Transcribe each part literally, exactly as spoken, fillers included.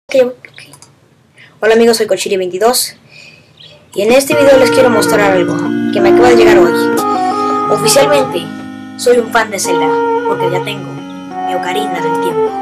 Okay, okay. Hola amigos, soy Kochiri veintidós y en este video les quiero mostrar algo que me acaba de llegar hoy. Oficialmente soy un fan de Zelda porque ya tengo mi Ocarina del Tiempo.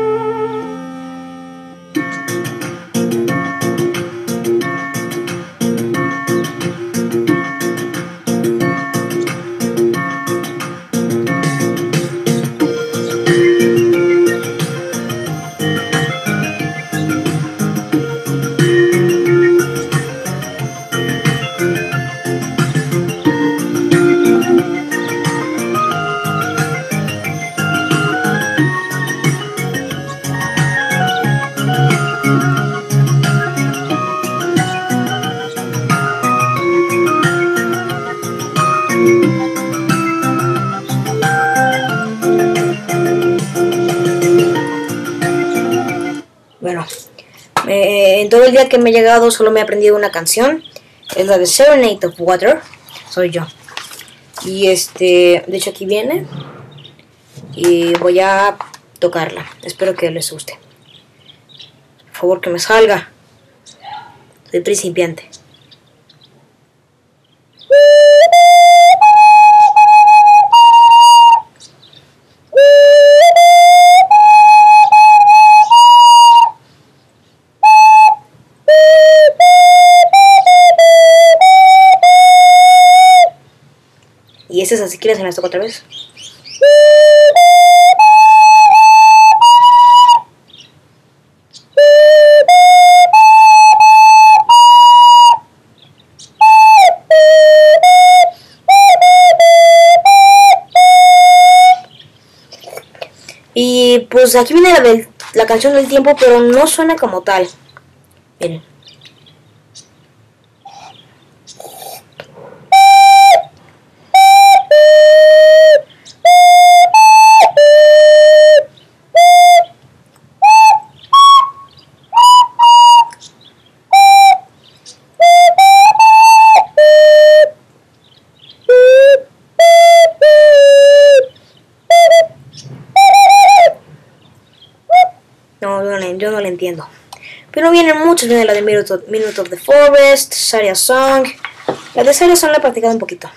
Bueno, eh, en todo el día que me he llegado solo me he aprendido una canción. Es la de Serenade of Water. Soy yo. Y este, de hecho aquí viene. Y voy a tocarla. Espero que les guste. Por favor que me salga. Soy principiante. Y ese es así, ¿quieres que las toco otra vez? Y pues aquí viene la, del, la canción del tiempo, pero no suena como tal. Miren. No, yo no, yo no la entiendo. Pero vienen muchos, viene la de Minute of, Minute of the Forest, Saria Song. La de Saria Song la he practicado un poquito.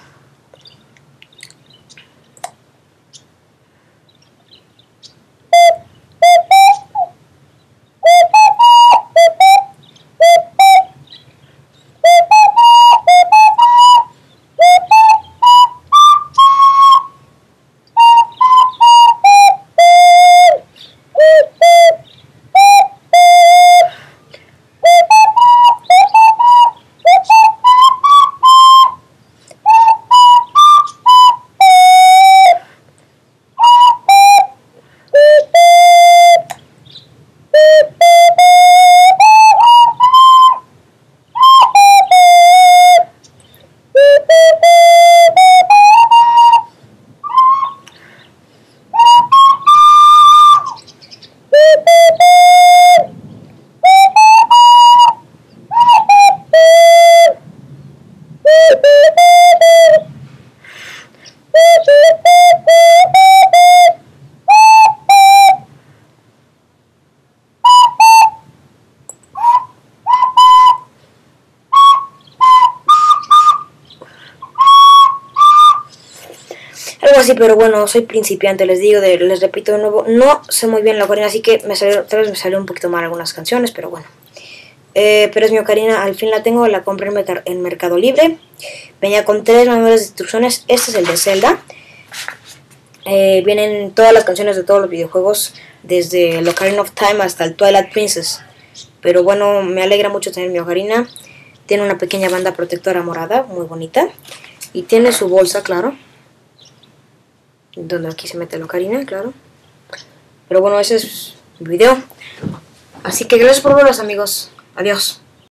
Algo así, pero bueno, soy principiante, les digo, de, les repito de nuevo, no sé muy bien la ocarina, así que me salió, tal vez me salió un poquito mal algunas canciones, pero bueno. Eh, pero es mi ocarina, al fin la tengo, la compré en, Merc en Mercado Libre. Venía con tres manuales de instrucciones, este es el de Zelda. Eh, vienen todas las canciones de todos los videojuegos, desde el Ocarina of Time hasta el Twilight Princess. Pero bueno, me alegra mucho tener mi ocarina. Tiene una pequeña banda protectora morada, muy bonita. Y tiene su bolsa, claro. Donde aquí se mete la ocarina, claro. Pero bueno, ese es el video. Así que gracias por verlos, amigos. Adiós.